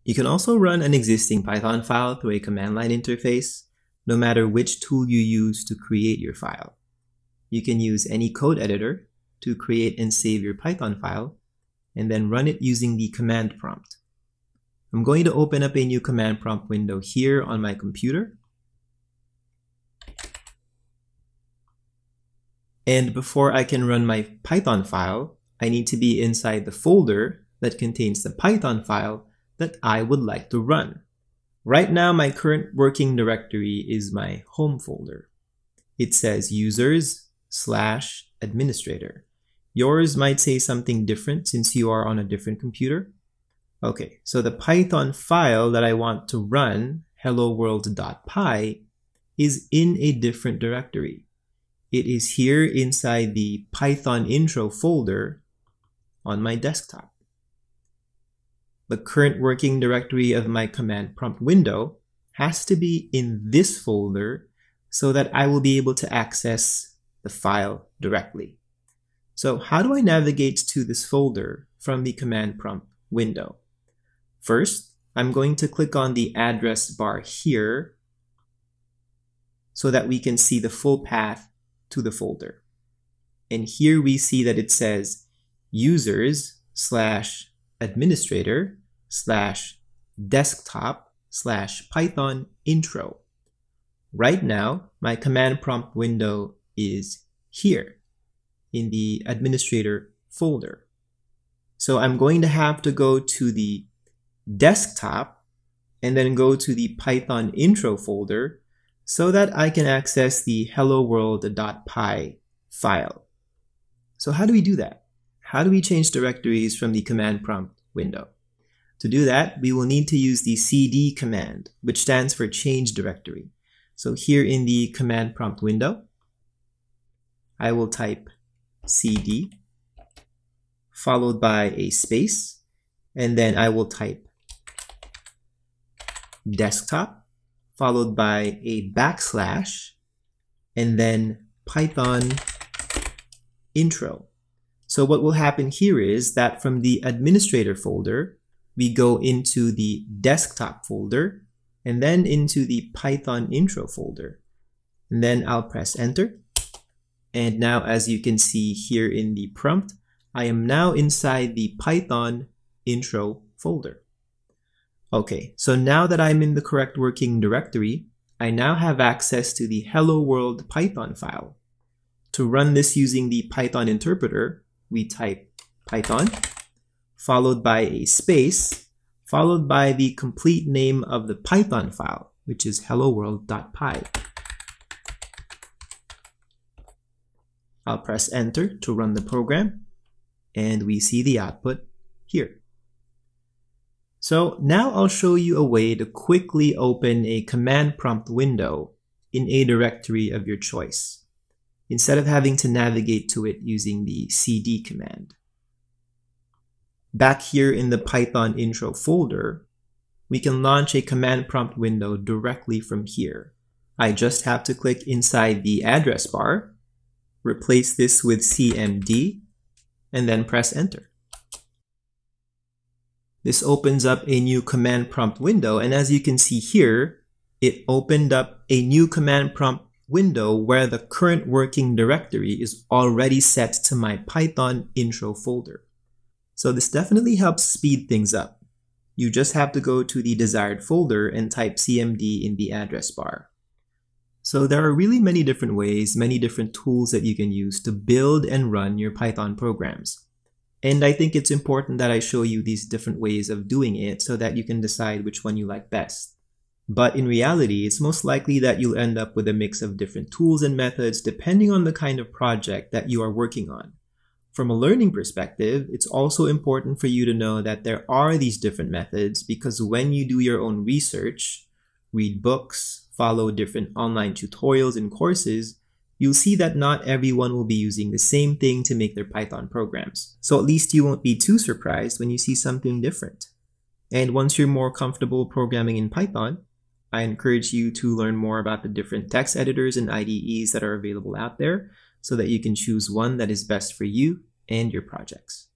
You can also run an existing Python file through a command line interface, no matter which tool you use to create your file. You can use any code editor to create and save your Python file, and then run it using the command prompt. I'm going to open up a new command prompt window here on my computer. And before I can run my Python file, I need to be inside the folder that contains the Python file that I would like to run. Right now, my current working directory is my home folder. It says users/administrator. Yours might say something different since you are on a different computer. Okay, so the Python file that I want to run, helloworld.py, is in a different directory. It is here inside the Python intro folder on my desktop. The current working directory of my command prompt window has to be in this folder so that I will be able to access the file directly. So how do I navigate to this folder from the command prompt window? First, I'm going to click on the address bar here so that we can see the full path to the folder. And here we see that it says users/administrator/desktop/Python intro. Right now, my command prompt window is here in the administrator folder. So I'm going to have to go to the desktop and then go to the Python intro folder so that I can access the helloworld.py file. So how do we do that? How do we change directories from the command prompt window? To do that, we will need to use the cd command, which stands for change directory. So here in the command prompt window, I will type cd followed by a space, and then I will type desktop followed by a backslash, and then Python intro. So what will happen here is that from the administrator folder, we go into the desktop folder and then into the Python intro folder. And then I'll press enter. And now, as you can see here in the prompt, I am now inside the Python intro folder. Okay, so now that I'm in the correct working directory, I now have access to the Hello World Python file. To run this using the Python interpreter, we type Python, followed by a space, followed by the complete name of the Python file, which is helloworld.py. I'll press enter to run the program, and we see the output here. So now I'll show you a way to quickly open a command prompt window in a directory of your choice, instead of having to navigate to it using the cd command. Back here in the Python intro folder, we can launch a command prompt window directly from here. I just have to click inside the address bar, replace this with cmd, and then press enter. This opens up a new command prompt window, and as you can see here, it opened up a new command prompt window where the current working directory is already set to my Python intro folder. So this definitely helps speed things up. You just have to go to the desired folder and type cmd in the address bar. So there are really many different ways, many different tools that you can use to build and run your Python programs. And I think it's important that I show you these different ways of doing it so that you can decide which one you like best. But in reality, it's most likely that you'll end up with a mix of different tools and methods depending on the kind of project that you are working on. From a learning perspective, it's also important for you to know that there are these different methods because when you do your own research, read books, follow different online tutorials and courses, you'll see that not everyone will be using the same thing to make their Python programs. So at least you won't be too surprised when you see something different. And once you're more comfortable programming in Python, I encourage you to learn more about the different text editors and IDEs that are available out there so that you can choose one that is best for you and your projects.